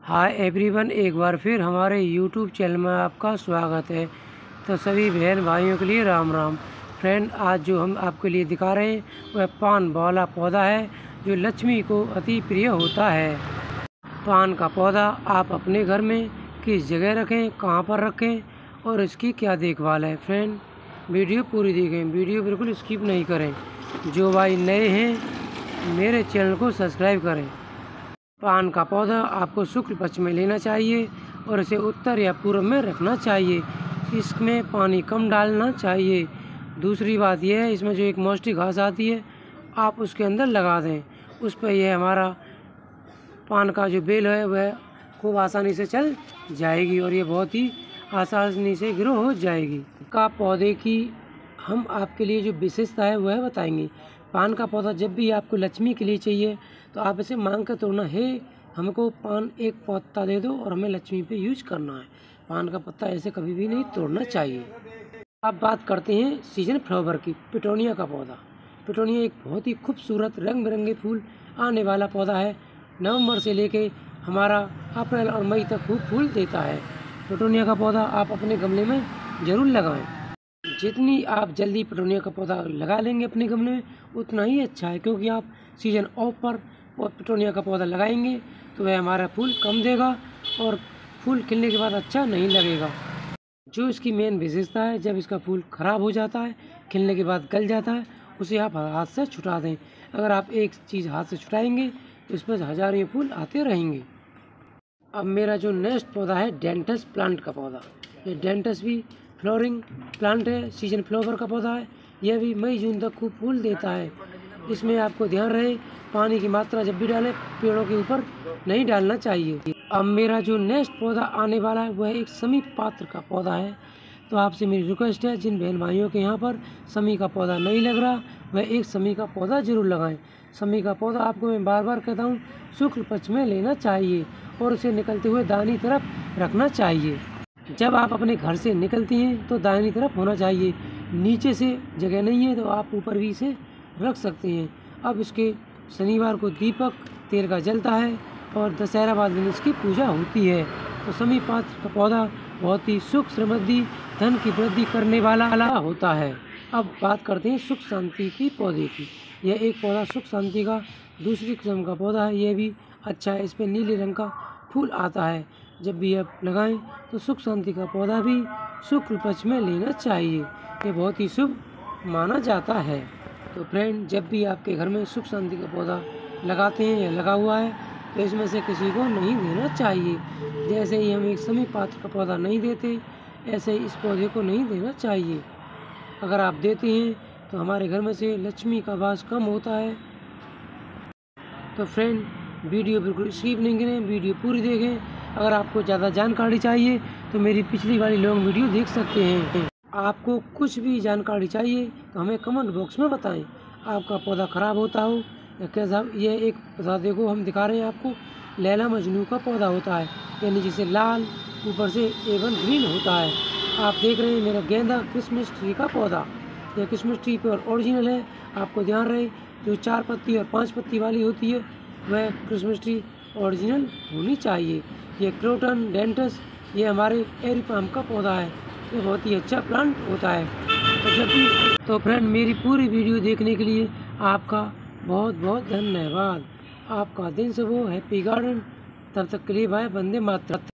Hi everyone, एक बार फिर हमारे यूट्यूब चैनल में आपका स्वागत है। तो सभी बहन भाइयों के लिए राम राम। फ्रेंड, आज जो हम आपके लिए दिखा रहे हैं वह पान वाला पौधा है जो लक्ष्मी को अति प्रिय होता है। पान का पौधा आप अपने घर में किस जगह रखें, कहां पर रखें और इसकी क्या देखभाल है। फ्रेंड, वीडियो पूरी देखें, वीडियो बिल्कुल स्किप नहीं करें। जो भाई नए हैं मेरे चैनल को सब्सक्राइब करें। पान का पौधा आपको शुक्ल पक्ष में लेना चाहिए और इसे उत्तर या पूर्व में रखना चाहिए। इसमें पानी कम डालना चाहिए। दूसरी बात यह है, इसमें जो एक मौसटी घास आती है आप उसके अंदर लगा दें। उस पर यह हमारा पान का जो बेल है वह खूब आसानी से चल जाएगी और ये बहुत ही आसानी से ग्रो हो जाएगी। का पौधे की हम आपके लिए जो विशेषता है वह बताएंगे। पान का पौधा जब भी आपको लक्ष्मी के लिए चाहिए तो आप इसे मांग कर तोड़ना है, हमको पान एक पत्ता दे दो और हमें लक्ष्मी पे यूज करना है। पान का पत्ता ऐसे कभी भी नहीं तोड़ना चाहिए। अब बात करते हैं सीजन फ्लावर की। पिटोनिया का पौधा। पिटोनिया एक बहुत ही खूबसूरत रंग बिरंगे फूल आने वाला पौधा है। नवंबर से लेके हमारा अप्रैल और मई तक खूब फूल देता है। पिटोनिया का पौधा आप अपने गमले में ज़रूर लगाएं। जितनी आप जल्दी पिटोनिया का पौधा लगा लेंगे अपने गमले में उतना ही अच्छा है, क्योंकि आप सीजन ऑफ पर पिटोनिया का पौधा लगाएंगे तो वह हमारा फूल कम देगा और फूल खिलने के बाद अच्छा नहीं लगेगा। जो इसकी मेन विशेषता है, जब इसका फूल ख़राब हो जाता है, खिलने के बाद गल जाता है, उसे आप हाथ से छुटा दें। अगर आप एक चीज़ हाथ से छुटाएंगे तो इस पर हज़ारों फूल आते रहेंगे। अब मेरा जो नेक्स्ट पौधा है डेंटस प्लांट का पौधा। ये डेंटस भी फ्लोरिंग प्लांट है, सीजन फ्लावर का पौधा है। यह भी मई जून तक खूब फूल देता है। इसमें आपको ध्यान रहे पानी की मात्रा जब भी डालें पेड़ों के ऊपर नहीं डालना चाहिए। अब मेरा जो नेक्स्ट पौधा आने वाला है वह एक समी पात्र का पौधा है। तो आपसे मेरी रिक्वेस्ट है, जिन बहन भाइयों के यहाँ पर समी का पौधा नहीं लग रहा वह एक समी का पौधा जरूर लगाएं। समी का पौधा आपको मैं बार बार कहता हूँ शुक्ल पक्ष में लेना चाहिए और उसे निकलते हुए दाहिनी तरफ रखना चाहिए। जब आप अपने घर से निकलती हैं तो दाहिनी तरफ होना चाहिए। नीचे से जगह नहीं है तो आप ऊपर भी इसे रख सकते हैं। अब इसके शनिवार को दीपक तेल का जलता है और दशहरा वाले दिन इसकी पूजा होती है। तो समी पात्र का पौधा बहुत ही सुख समृद्धि धन की वृद्धि करने वाला होता है। अब बात करते हैं सुख शांति की पौधे की। यह एक पौधा सुख शांति का दूसरी किस्म का पौधा है। यह भी अच्छा है। इस पर नीले रंग का फूल आता है। जब भी आप लगाएं तो सुख शांति का पौधा भी शुक्ल पक्ष में लेना चाहिए। ये बहुत ही शुभ माना जाता है। तो फ्रेंड, जब भी आपके घर में सुख शांति का पौधा लगाते हैं या लगा हुआ है तो इसमें से किसी को नहीं देना चाहिए। जैसे ही हम एक समी पात्र का पौधा नहीं देते, ऐसे ही इस पौधे को नहीं देना चाहिए। अगर आप देते हैं तो हमारे घर में से लक्ष्मी का वास कम होता है। तो फ्रेंड, वीडियो बिल्कुल स्किप नहीं करें, वीडियो पूरी देखें। अगर आपको ज़्यादा जानकारी चाहिए तो मेरी पिछली वाली लॉन्ग वीडियो देख सकते हैं। आपको कुछ भी जानकारी चाहिए तो हमें कमेंट बॉक्स में बताएं। आपका पौधा ख़राब होता हो या कैसा, यह एक पौधा देखो हम दिखा रहे हैं आपको, लैला मजनू का पौधा होता है, यानी जिसे लाल ऊपर से एवन ग्रीन होता है। आप देख रहे हैं मेरा गेंदा क्रिसमस ट्री का पौधा। यह क्रिसमस ट्री पर ओरिजिनल है। आपको ध्यान रहे जो 4 पत्ती और 5 पत्ती वाली होती है वह क्रिसमस ट्री ओरिजिनल होनी चाहिए। ये क्रोटन डेंटस ये हमारे एरिपाम का पौधा है। ये बहुत ही अच्छा प्लांट होता है। तो फ्रेंड, मेरी पूरी वीडियो देखने के लिए आपका बहुत बहुत धन्यवाद। आपका दिन शुभ हो। Happy garden. तब तक के लिए बाय। वंदे मातरम।